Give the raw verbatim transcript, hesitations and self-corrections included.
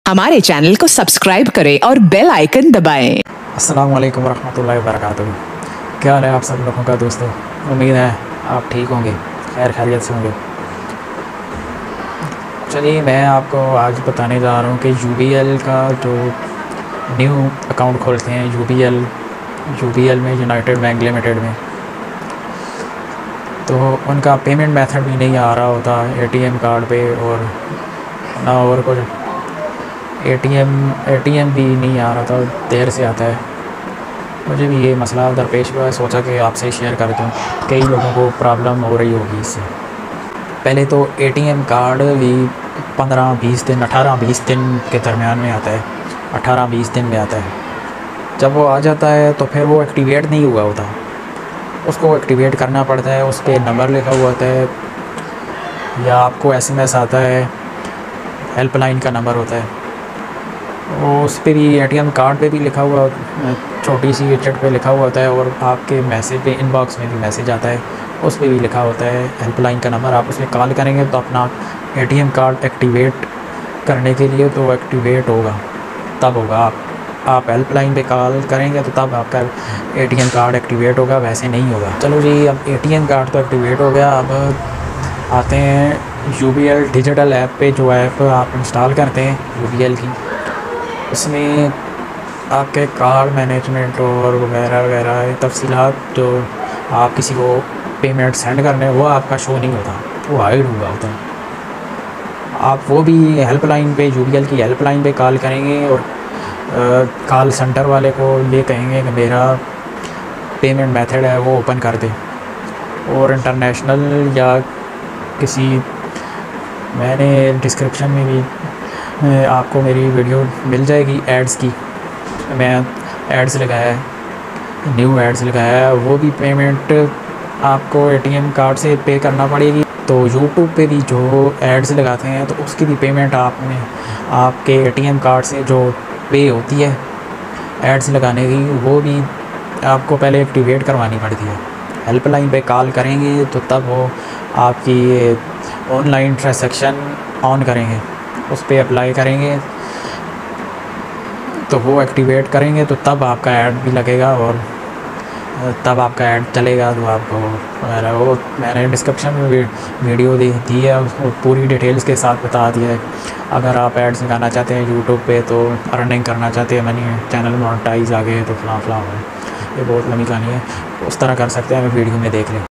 हमारे चैनल को सब्सक्राइब करें और बेल आइकन दबाएं। अस्सलाम वालेकुम रहमतुल्लाहि व बरकातुहू। क्या हाल है आप सब लोगों का दोस्तों? उम्मीद है आप ठीक होंगे, खैर खैरियत से होंगे। चलिए मैं आपको आज बताने जा रहा हूँ कि यू बी एल का जो न्यू अकाउंट खोलते हैं U B L U B L में, यूनाइटेड बैंक लिमिटेड में, तो उनका पेमेंट मेथड भी नहीं आ रहा होता ए टी एम कार्ड पे, और ना और कुछ A T M A T M भी नहीं आ रहा था, देर से आता है। मुझे भी ये मसला दरपेश हुआ है, सोचा कि आपसे शेयर कर दूँ, कई लोगों को प्रॉब्लम हो रही होगी इससे। पहले तो ए टी एम कार्ड भी पंद्रह बीस दिन अठारह बीस दिन के दरमियान में आता है, अठारह बीस दिन में आता है। जब वो आ जाता है तो फिर वो एक्टिवेट नहीं हुआ होता, उसको एक्टिवेट करना पड़ता है। उस पर नंबर लिखा हुआ होता है या आपको एस एम एस आता है, हेल्पलाइन का नंबर होता है। वो उस पर भी ए टी एम कार्ड पे भी लिखा हुआ, छोटी सी विकेट पे लिखा हुआ होता है, और आपके मैसेज पे इनबॉक्स में भी मैसेज आता है, उस पर भी लिखा होता है हेल्पलाइन का नंबर। आप उसमें कॉल करेंगे तो अपना A T M card activate करने के लिए तो एक्टिवेट होगा, तब होगा। आप आप हेल्पलाइन पे कॉल करेंगे तो तब आपका A T M card activate होगा, वैसे नहीं होगा। चलो जी, अब ए टी एम कार्ड तो एक्टिवेट हो गया। अब आते हैं U B L digital app पे। जो ऐप आप इंस्टॉल करते हैं यू बी एल की, उसमें आपके कार्ड मैनेजमेंट और वगैरह वगैरह तफसीलात जो आप किसी को पेमेंट सेंड करने हैं वो आपका शो नहीं होता, वो हाइड हुआ होता है। आप वो भी हेल्पलाइन पे, यू बी एल की हेल्पलाइन पे कॉल करेंगे और कॉल सेंटर वाले को ये कहेंगे कि मेरा पेमेंट मेथड है वो ओपन कर दे। और इंटरनेशनल या किसी, मैंने डिस्क्रिप्शन में भी आपको मेरी वीडियो मिल जाएगी एड्स की, मैं एड्स लगाया है, न्यू एड्स लगाया है। वो भी पेमेंट आपको ए टी एम कार्ड से पे करना पड़ेगी। तो यूट्यूब पे भी जो एड्स लगाते हैं तो उसकी भी पेमेंट आपने आपके ए टी एम कार्ड से जो पे होती है एड्स लगाने की, वो भी आपको पहले एक्टिवेट करवानी पड़ती है। हेल्पलाइन पे कॉल करेंगे तो तब वो आपकी ऑनलाइन ट्रांजैक्शन ऑन करेंगे, उस पर अप्लाई करेंगे तो वो एक्टिवेट करेंगे तो तब आपका ऐड भी लगेगा और तब आपका ऐड चलेगा। तो आपको वो मैंने डिस्क्रिप्शन में भी वीडियो दी दी है, उसको पूरी डिटेल्स के साथ बता दिया है। अगर आप एड्स लगाना चाहते हैं यूट्यूब पे, तो अर्निंग करना चाहते हैं, मनी चैनल मोनेटाइज आ गए तो फलां फलां है, ये बहुत लंबी कहानी है, उस तरह कर सकते हैं, हमें वीडियो में देख लें।